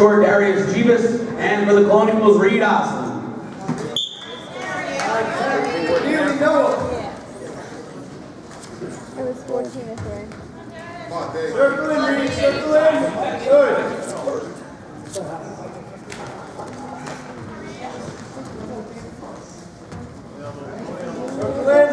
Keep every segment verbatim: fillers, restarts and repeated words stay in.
score, Darius Jeebus, and for the Colonials, Reed Oslin. It was fourteen to three. Circle in, Reed, circle in. Good. Circle in.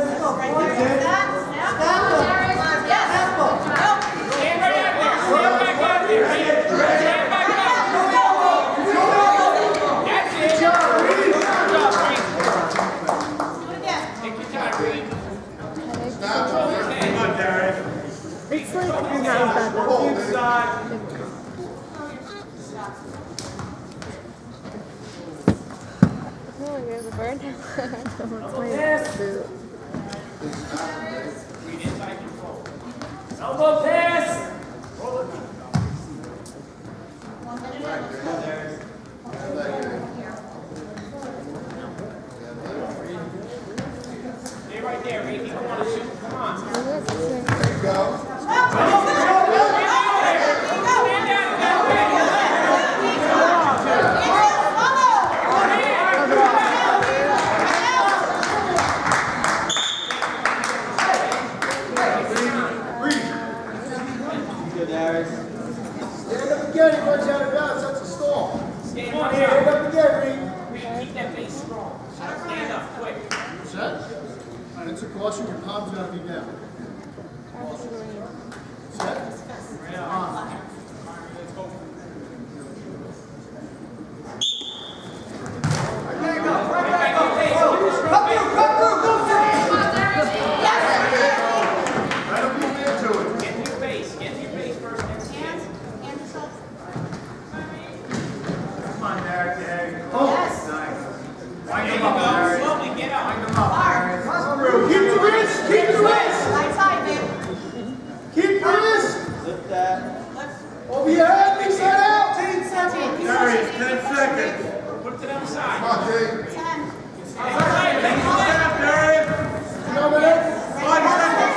It's like not bad. Oh, there's a bird. Someone's playing boot. Elbow pass! Stay right there, Reed. You don't want to shoot. Come on. There you go. Stand up again, he runs out of bounds, that's a stall. Stand up Stand up again, Reed. Reed, keep that face strong. Stand up, quick. Set. It's a caution, your palm's gotta be down. Set. On. Over your head, mix that out! ten seconds. Darius, ten seconds. Put it to the other side. Come on, Jake. ten. Outside, take the step, Darius. Come on, Darius. Five seconds.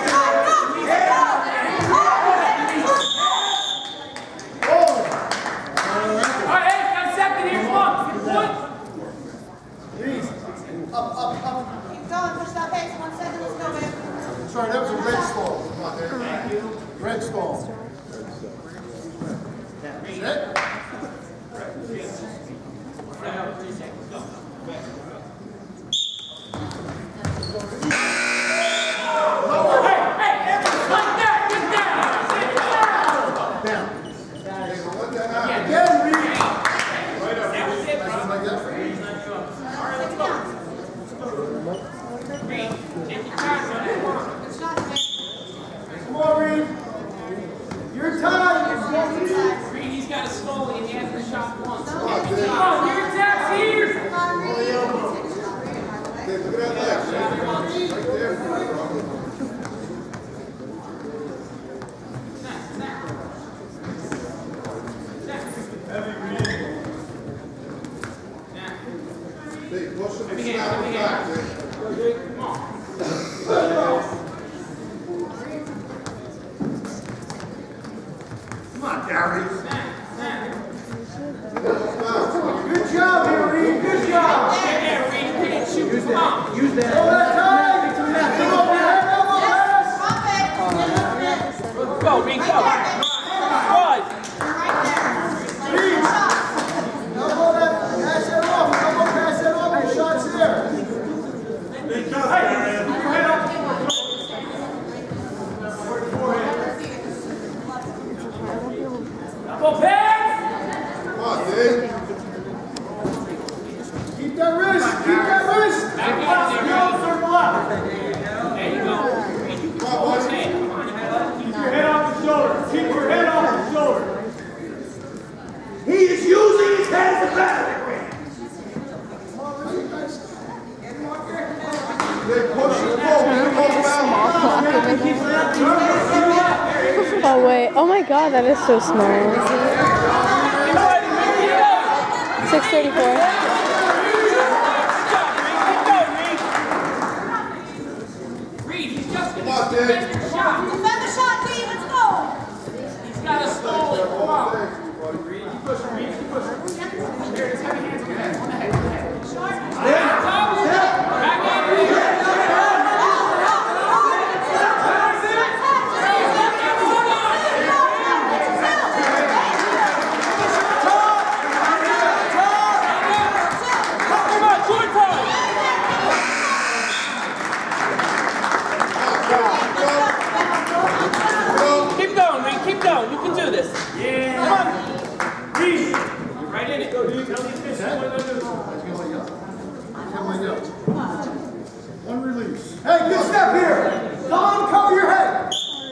All right, hey, got a second here. Come on. Get one. Please. Up, up, up. Keep going, push that pace. One second, let's go, babe. Sorry, that was a red stall. Come on, there. Thank you. Red stall. Set. Come on, Reed. Your time. Reed, he's got a stall and he has the shot once. Come on, on, your attack's here. Okay, look at that leg. Right there. Heavy, Reed. Hey, push him Heavy hand, back, heavy back, hand. Jake. Come on. Come on, Darius. Snap, snap. Good job here, Reed. Good job. Get there, Reed. Reed, shoot. Come on. Use that. All that time. Come on, man. Go, Reed, go. Good. Reed. Elbow that. Pass that off. Elbow pass that off. Your shot's there. Big job, Darius. Head up. Elbow pass. Come on, Dave. Keep that wrist. Keep that wrist. Back out there, Reed. Circle up. There you go. Reed, you Come on, control his buddy. head. Come on, your head up. Keep your head off the shoulder. Keep your head off the shoulder. He is using his head as a battering. They push it forward. Oh wait, oh my god, that is so small. six thirty-four. Reed, he's just going Come on, to Dave. defend your shot. Defend the shot, Reed. Let's go. He's got a stall. Come on. Reed, you push, Reed, you push. Take this step here. Come on, cover your head.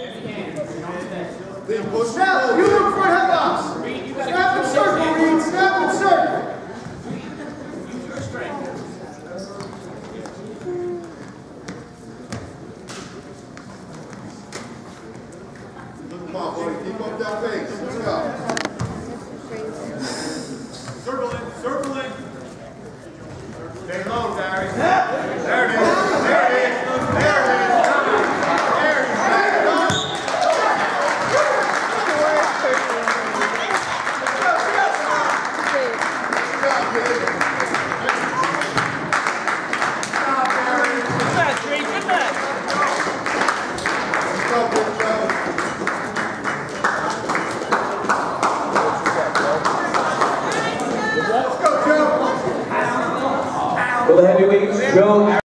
Snap, you look for headlocks. Snap and circle, Reed. Snap and circle. Come on, buddy. Keep up that pace. Let's go. Circle in, circle in. Stay low, Barry. There it is. There it is. There it is. There it is. For the heavyweights, Joe